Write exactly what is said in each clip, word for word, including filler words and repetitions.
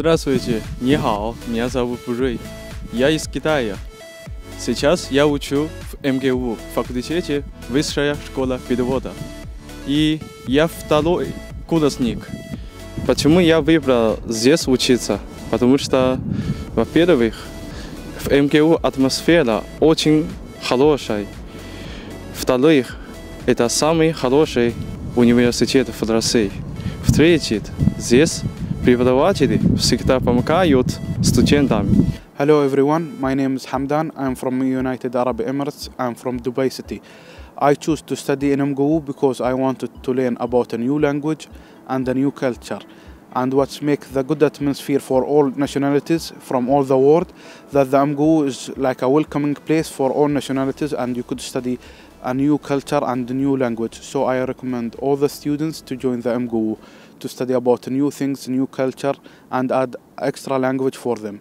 Здравствуйте, ни хао, меня зовут Бурей, я из Китая. Сейчас я учу в эм гэ у, факультете Высшая школа перевода. И я второй курсник. Почему я выбрал здесь учиться? Потому что, во-первых, в эм гэ у атмосфера очень хорошая. Во-вторых, это самый хороший университет в России. В-третьих, здесь преподаватели всегда помогают студентам. Hello everyone, my name is Hamdan. I'm from United Arab Emirates. I'm from Dubai City. I choose to study in эм гэ у because I wanted to learn about a new language and a new culture. And what's make the good atmosphere for all nationalities from all the world, that the эм гэ у is like a welcoming place for all nationalities and you could study a new culture and a new language. So I recommend all the students to join the эм гэ у to study about new things, new culture and add extra language for them.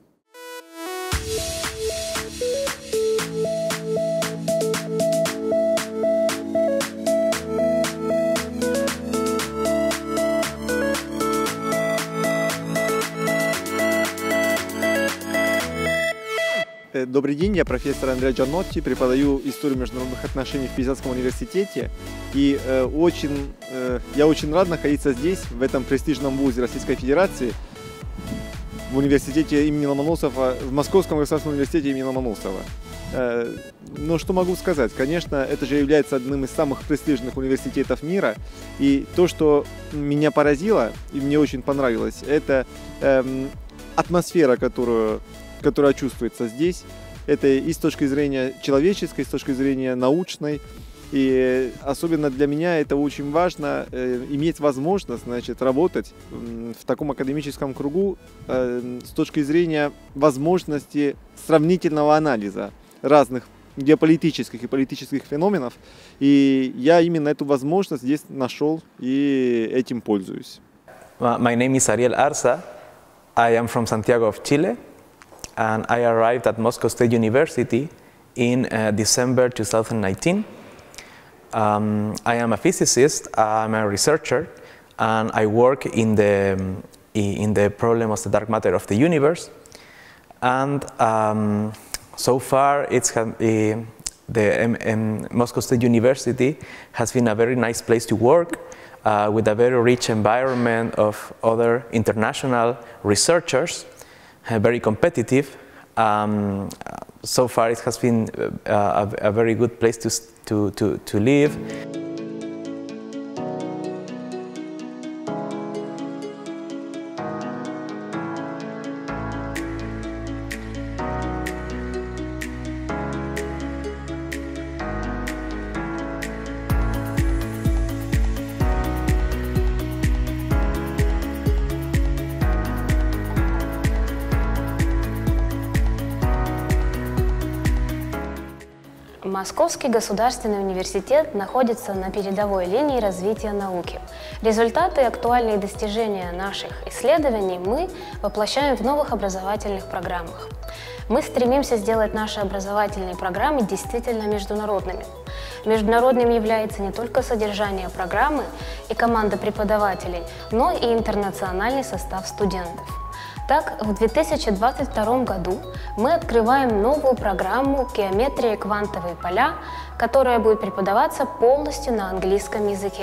Добрый день, я профессор Андреа Джанотти, преподаю историю международных отношений в Пизанском университете. И э, очень, э, я очень рад находиться здесь, в этом престижном вузе Российской Федерации, в университете имени Ломоносова, в Московском государственном университете имени Ломоносова. Э, но что могу сказать? Конечно, это же является одним из самых престижных университетов мира. И то, что меня поразило и мне очень понравилось, это э, атмосфера, которую... которая чувствуется здесь. Это и с точки зрения человеческой, и с точки зрения научной. И особенно для меня это очень важно, э, иметь возможность, значит, работать э, в таком академическом кругу э, с точки зрения возможности сравнительного анализа разных геополитических и политических феноменов. И я именно эту возможность здесь нашел и этим пользуюсь. My name is Ariel Arza. I am from Santiago of Chile. And I arrived at Moscow State University in uh, December two thousand nineteen. Um, I am a physicist, I'm a researcher, and I work in the, in the problem of the dark matter of the universe. And um, so far, it's, uh, the um, um, Moscow State University has been a very nice place to work, uh, with a very rich environment of other international researchers. Uh, very competitive. Um, so far, it has been uh, a, a very good place to, to, to, to live. Московский государственный университет находится на передовой линии развития науки. Результаты и актуальные достижения наших исследований мы воплощаем в новых образовательных программах. Мы стремимся сделать наши образовательные программы действительно международными. Международным является не только содержание программы и команда преподавателей, но и интернациональный состав студентов. Так, в две тысячи двадцать втором году мы открываем новую программу «Геометрия и квантовые поля», которая будет преподаваться полностью на английском языке.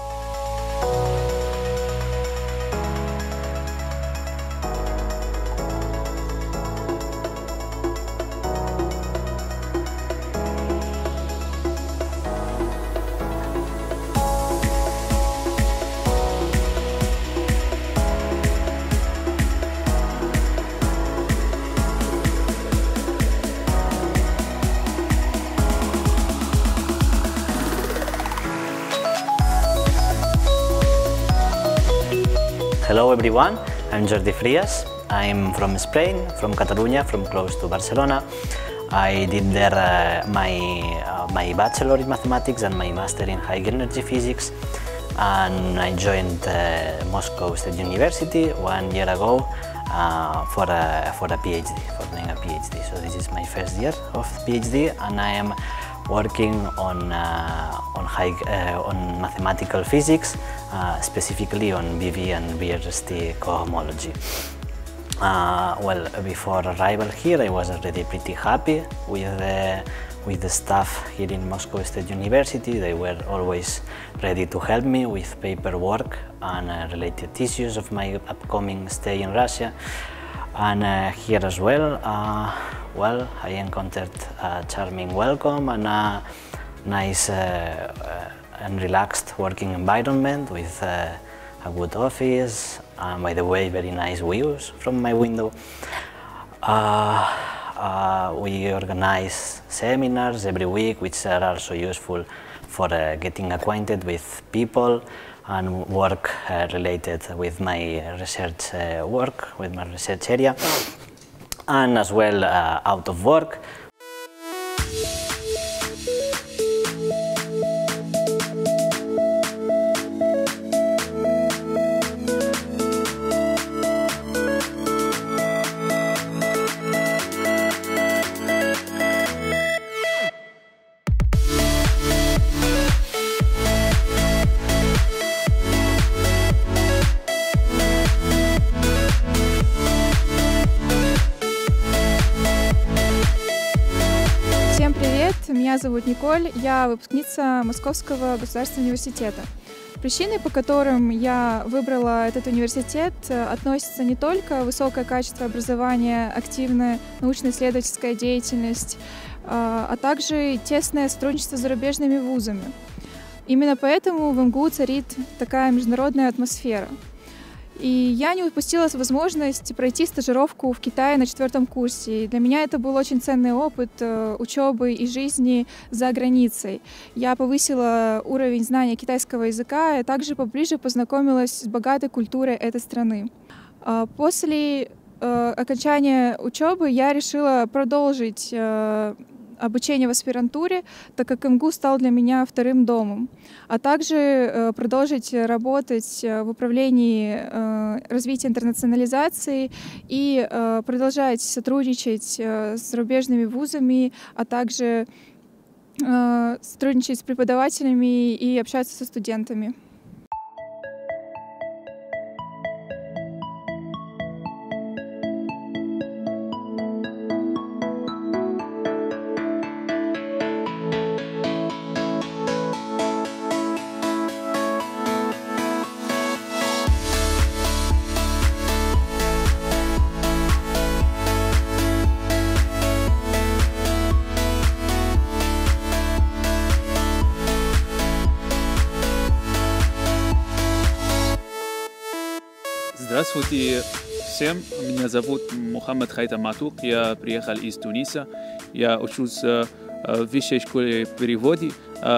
Hello everyone, I'm Jordi Frias. I'm from Spain, from Catalonia, from close to Barcelona. I did there uh, my, uh, my bachelor in mathematics and my master in high energy physics. And I joined uh, Moscow State University one year ago uh, for, a, for a PhD, for doing a PhD. So this is my first year of PhD and I am working on, uh, on, high, uh, on mathematical physics, uh, specifically on B V and B R S T cohomology. Uh, well, before arrival here, I was already pretty happy with the, with the staff here in Moscow State University. They were always ready to help me with paperwork and uh, related issues of my upcoming stay in Russia. And uh, here as well, uh, well, I encountered a charming welcome and a nice uh, uh, and relaxed working environment with uh, a good office, and by the way, very nice views from my window. Uh, uh, we organize seminars every week, which are also useful for uh, getting acquainted with people and work uh, related with my research uh, work, with my research area, and as well uh, out of work. Всем привет! Меня зовут Николь, я выпускница Московского государственного университета. Причины, по которым я выбрала этот университет, относятся не только высокое качество образования, активная научно-исследовательская деятельность, а также тесное сотрудничество с зарубежными вузами. Именно поэтому в эм гэ у царит такая международная атмосфера. И я не упустила возможность пройти стажировку в Китае на четвертом курсе. И для меня это был очень ценный опыт учебы и жизни за границей. Я повысила уровень знания китайского языка и также поближе познакомилась с богатой культурой этой страны. После окончания учебы я решила продолжить обучение в аспирантуре, так как эм гэ у стал для меня вторым домом, а также продолжить работать в управлении развития интернационализации и продолжать сотрудничать с зарубежными вузами, а также сотрудничать с преподавателями и общаться со студентами. Здравствуйте всем, меня зовут Мухаммад Хайтам Матук, я приехал из Туниса, я учусь в высшей школе перевода.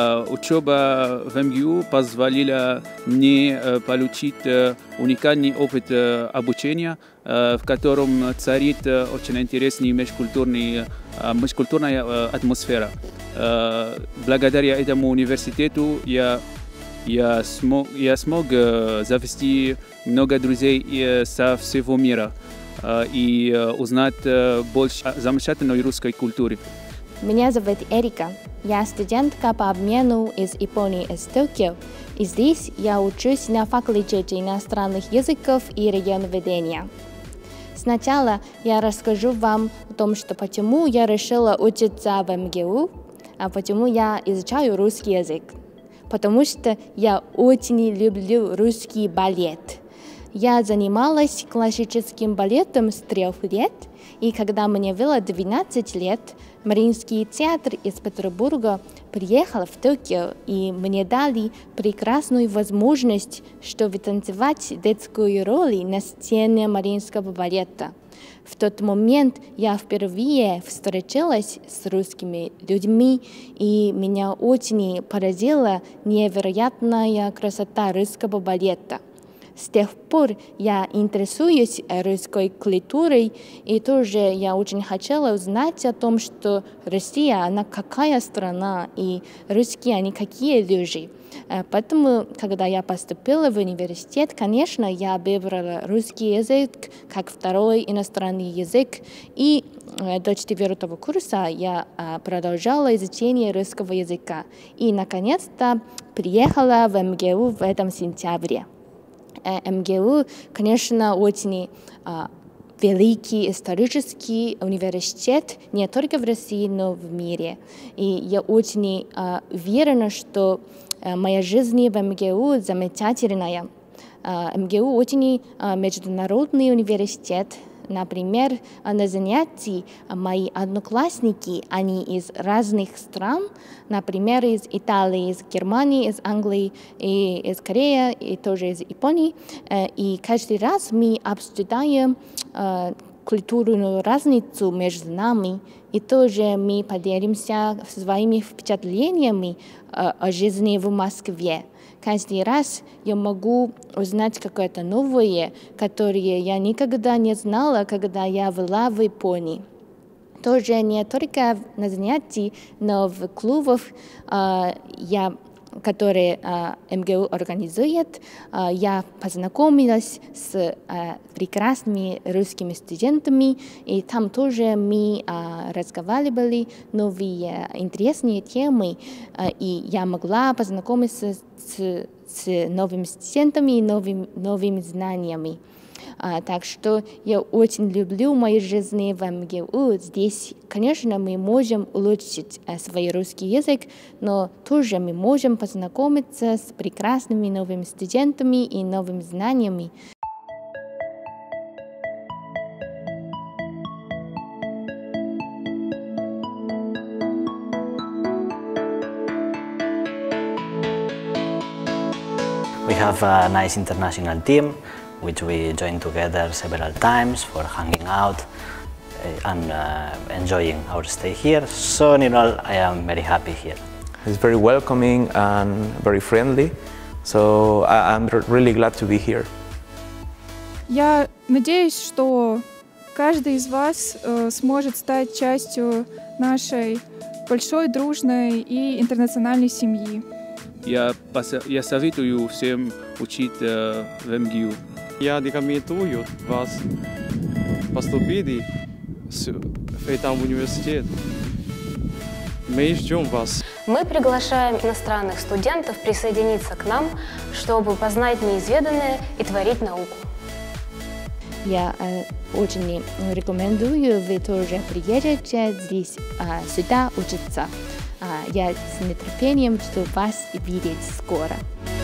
Учеба в эм гэ у позволила мне получить уникальный опыт обучения, в котором царит очень интересная межкультурная, межкультурная атмосфера. Благодаря этому университету я Я смог, я смог завести много друзей со всего мира и узнать больше о замечательной русской культуре. Меня зовут Эрика. Я студентка по обмену из Японии, из Токио. И здесь я учусь на факультете иностранных языков и регионоведения. Сначала я расскажу вам о том, что почему я решила учиться в эм гэ у, а почему я изучаю русский язык. Потому что я очень люблю русский балет. Я занималась классическим балетом с трех лет, и когда мне было двенадцать лет, Мариинский театр из Петербурга приехал в Токио, и мне дали прекрасную возможность, чтобы танцевать детскую роль на сцене Мариинского балета. В тот момент я впервые встречалась с русскими людьми, и меня очень поразила невероятная красота русского балета. С тех пор я интересуюсь русской культурой, и тоже я очень хотела узнать о том, что Россия, она какая страна, и русские, они какие люди. Поэтому, когда я поступила в университет, конечно, я выбрала русский язык как второй иностранный язык, и до четвертого курса я продолжала изучение русского языка. И, наконец-то, приехала в эм гэ у в этом сентябре. эм гэ у, конечно, очень великий исторический университет не только в России, но в мире. И я очень uh, уверена, что uh, моя жизнь в МГУ замечательная. Uh, МГУ очень uh, международный университет. Например, на занятии мои одноклассники, они из разных стран, например, из Италии, из Германии, из Англии, и из Кореи, и тоже из Японии. И каждый раз мы обсуждаем культурную разницу между нами, и тоже мы поделимся своими впечатлениями о жизни в Москве. Каждый раз я могу узнать какое-то новое, которое я никогда не знала, когда я была в Японии. Тоже не только на занятии, но в клубах, я, которые МГУ организует, я познакомилась с прекрасными русскими студентами, и там тоже мы разговаривали новые интересные темы, и я могла познакомиться с, с новыми студентами и новыми, новыми знаниями. А, так что я очень люблю мою жизнь в МГУ. Здесь, конечно, мы можем улучшить а, свой русский язык, но тоже мы можем познакомиться с прекрасными новыми студентами и новыми знаниями. We have a nice international team, which we join together several times for hanging out and uh, enjoying our stay here. So in all, I am very happy here. It's very welcoming and very friendly, so I I'm really glad to be here. Я надеюсь, что каждый из вас э, сможет стать частью нашей большой, дружной и интернациональной семьи. Я, я советую всем учиться в МГУ. Я рекомендую вас поступить в этом университете. Мы ждем вас. Мы приглашаем иностранных студентов присоединиться к нам, чтобы познать неизведанное и творить науку. Я э, очень рекомендую, вы тоже приедете здесь э, сюда учиться. Я с нетерпением жду вас видеть скоро.